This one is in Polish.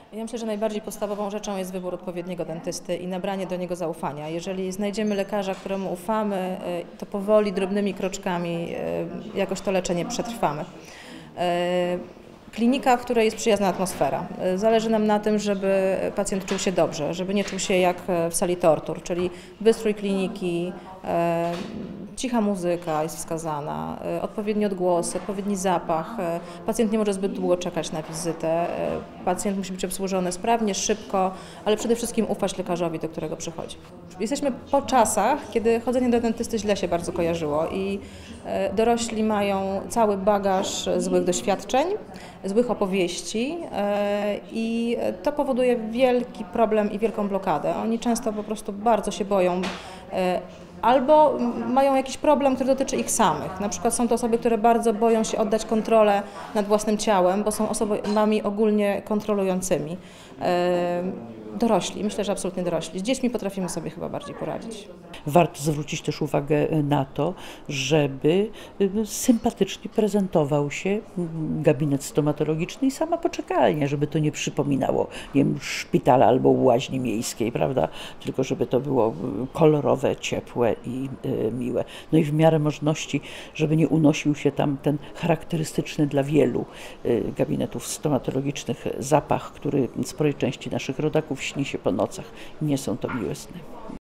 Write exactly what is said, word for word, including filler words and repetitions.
Ja myślę, że najbardziej podstawową rzeczą jest wybór odpowiedniego dentysty i nabranie do niego zaufania. Jeżeli znajdziemy lekarza, któremu ufamy, to powoli, drobnymi kroczkami jakoś to leczenie przetrwamy. Klinika, w której jest przyjazna atmosfera. Zależy nam na tym, żeby pacjent czuł się dobrze, żeby nie czuł się jak w sali tortur, czyli wystrój kliniki, e, cicha muzyka jest wskazana, e, odpowiedni odgłos, odpowiedni zapach. E, pacjent nie może zbyt długo czekać na wizytę. E, pacjent musi być obsłużony sprawnie, szybko, ale przede wszystkim ufać lekarzowi, do którego przychodzi. Jesteśmy po czasach, kiedy chodzenie do dentysty źle się bardzo kojarzyło i e, dorośli mają cały bagaż złych doświadczeń, złych opowieści i to powoduje wielki problem i wielką blokadę. Oni często po prostu bardzo się boją albo mają jakiś problem, który dotyczy ich samych. Na przykład są to osoby, które bardzo boją się oddać kontrolę nad własnym ciałem, bo są osobami ogólnie kontrolującymi. Dorośli, myślę, że absolutnie dorośli. Z dziećmi potrafimy sobie chyba bardziej poradzić. Warto zwrócić też uwagę na to, żeby sympatycznie prezentował się gabinet stomatologiczny i sama poczekalnia, żeby to nie przypominało, nie wiem, szpitala albo łaźni miejskiej, prawda? Tylko żeby to było kolorowe, ciepłe i y, miłe. No i w miarę możliwości, żeby nie unosił się tam ten charakterystyczny dla wielu y, gabinetów stomatologicznych zapach, który sporej części naszych rodaków śni się po nocach. Nie są to miłe sny.